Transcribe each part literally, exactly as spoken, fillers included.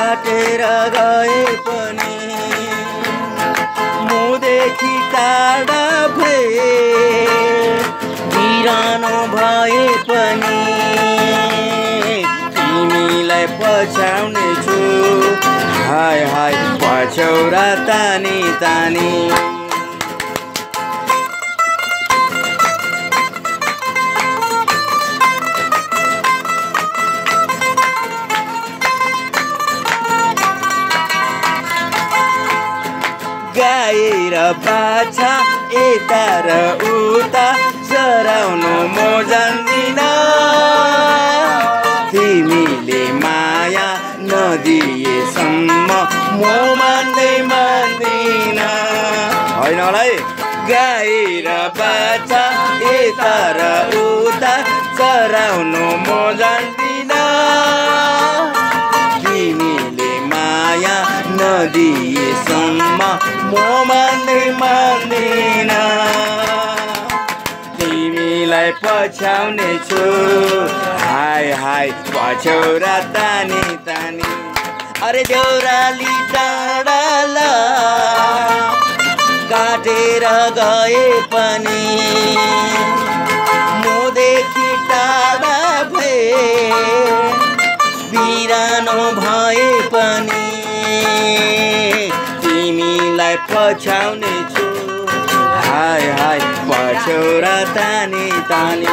काटेर गए पनि मुदेखि टाढा भए बिरानो भए पनि तिमीलाई पछ्याउने छु हाय हाय पछौरा तानी तानी गाई र बाछा यता र उता चराउनु म जान्दिन तिमीले माया नदिएसम्म म मान्दै मान्दिन होइन होला है गाई र बाछा यता र उता चराउनु म जान्दिन तिमीले माया नदिएसम्म म मान्दै मान्दिन तिमीलाई पछ्याउने छु हाय हाय पछौरा तानी तानी अरे देउराली डाँडाला काटेर गए पनि मुदेखि टाढा भए बिरानो भए पनि तिमीलाई पछ्याउने छु हाय हाय पछौरा तानी तानी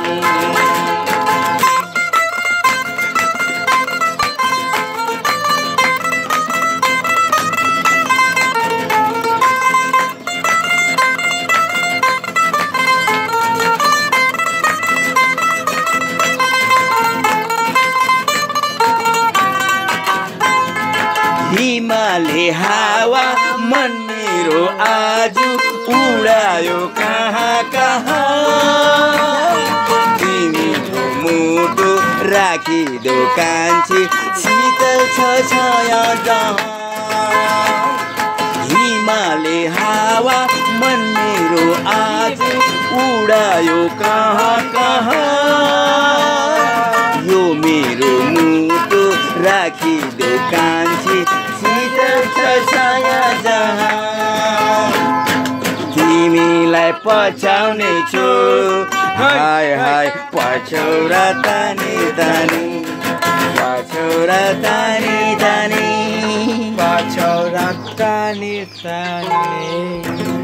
हिमाली हावा मन मेरो आज उडायो कहाँ कहाँ तिमीको मुटु राखिदेऊ कान्छी शीतल छ छाया जहाँ हिमाली हावा मन मेरो आज उडायो कहाँ कहाँ यो मेरो मुटु राखिदेऊ कान्छी शीतल छ छाया जहाँ तिमीलाई पछ्याउने छु हाय हाय पछौरा तानी तानी पछौरा तानी तानी पछौरा तानी तानी